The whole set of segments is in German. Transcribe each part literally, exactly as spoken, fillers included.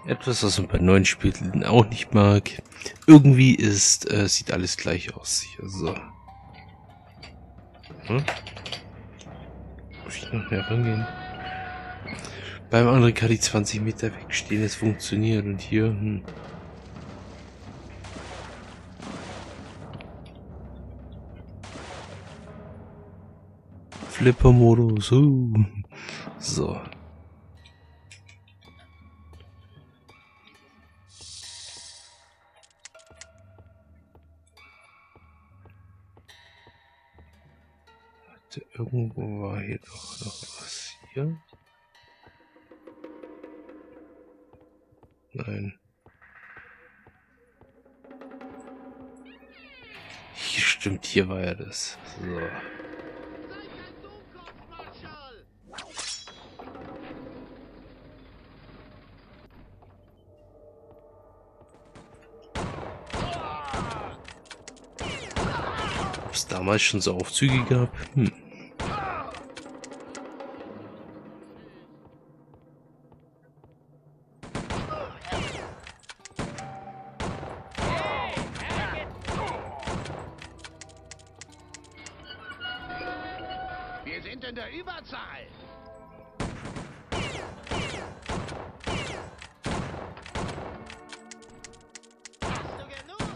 Etwas, was man bei neuen Spielen auch nicht mag. Irgendwie ist, äh, sieht alles gleich aus. Also. Hm? Muss ich noch näher rangehen? Beim anderen kann ich zwanzig Meter wegstehen, es funktioniert. Und hier, hm. Flipper-Modus. Uh. So. Irgendwo war hier doch noch was. Hier? Nein. Hier stimmt, hier war ja das. So. Ob es damals schon so Aufzüge gab? Hm. Wir sind in der Überzahl. Hast du genug?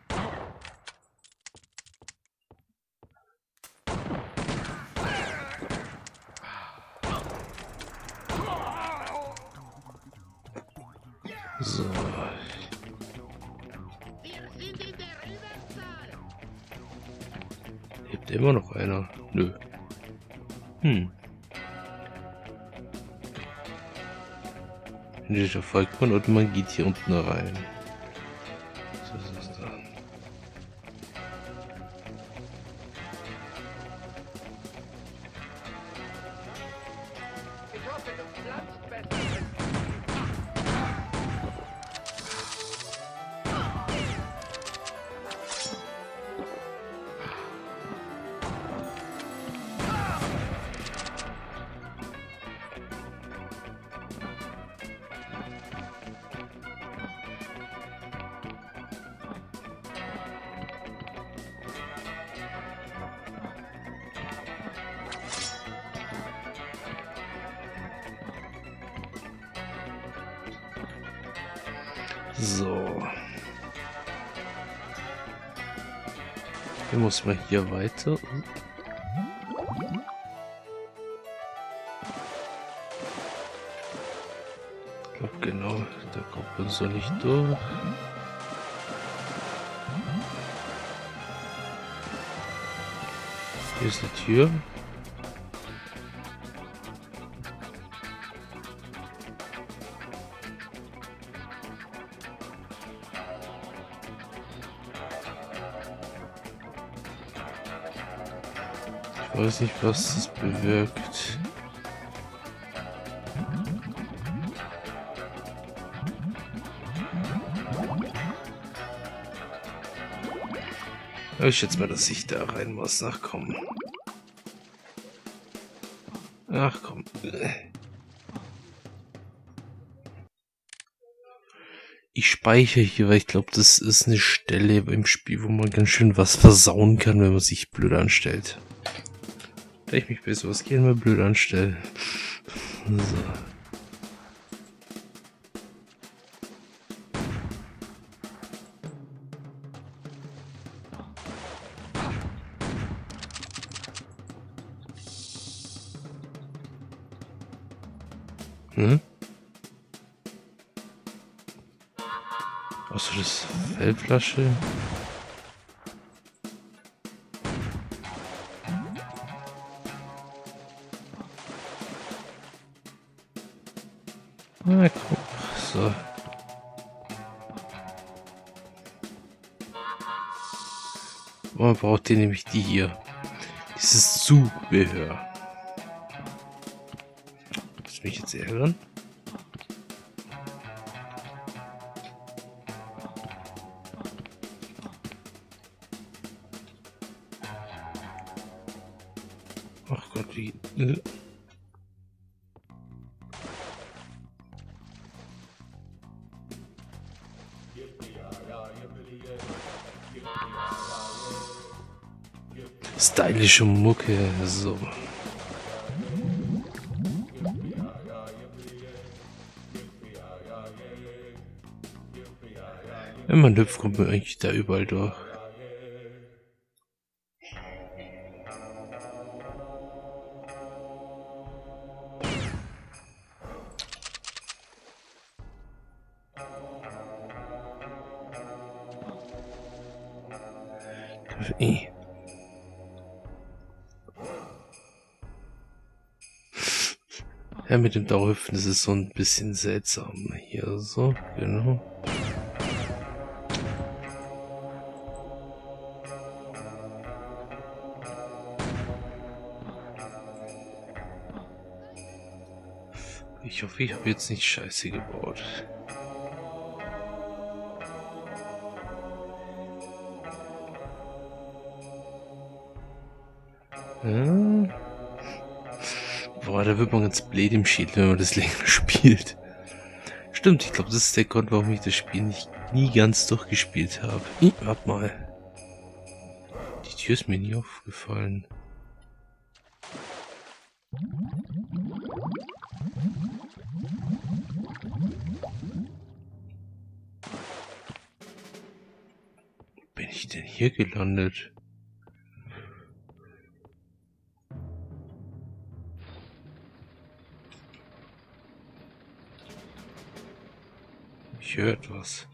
So. Wir sind in der Überzahl. Lebt immer noch einer? Nö. Hm. Da folgt man und man geht hier unten rein. So, so, so. Ich hoffe, du pflanzt besser. So. Hier muss man hier weiter. Ich glaube genau, da kommt man so nicht durch. Hier ist die Tür. Ich weiß nicht, was das bewirkt. Aber ich schätze mal, dass ich da rein muss. Ach komm. Ach komm. Ich speichere hier, weil ich glaube, das ist eine Stelle im Spiel, wo man ganz schön was versauen kann, wenn man sich blöd anstellt. Da ich mich bei sowas gerne mal blöd anstelle. So. Hm? Achso, das ist Feldflasche. Na guck, so. Man braucht hier nämlich die hier. Dieses Zubehör. Lass mich jetzt ärgern. Ach Gott, wie... stylische Mucke, so. Wenn man hüpft, kommt man eigentlich da überall durch. Eh. Ja, mit dem Dauerhüpfen ist es so ein bisschen seltsam. Hier so, genau. Ich hoffe, ich habe jetzt nicht Scheiße gebaut. Ja. Boah, da wird man ganz blöd im Schädel, wenn man das länger spielt. Stimmt, ich glaube, das ist der Grund, warum ich das Spiel nicht nie ganz durchgespielt habe. Ih, warte mal. Die Tür ist mir nie aufgefallen. Bin ich denn hier gelandet? Ich höre etwas.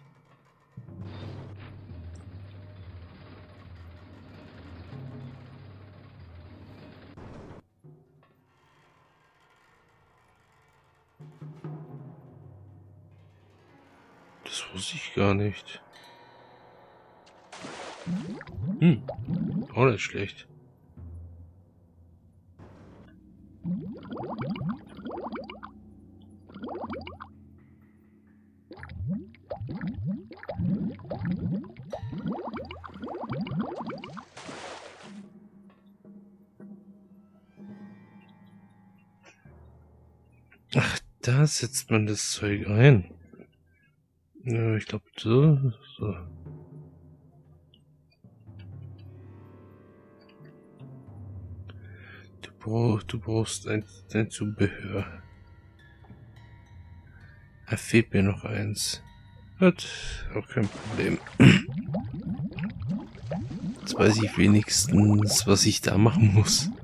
Das wusste ich gar nicht. Hm, auch nicht schlecht. Ach, da setzt man das Zeug ein. Ja, ich glaube so. so. Du, brauch, du brauchst ein, ein Zubehör. Da fehlt mir noch eins. Gut, auch kein Problem. Jetzt weiß ich wenigstens, was ich da machen muss.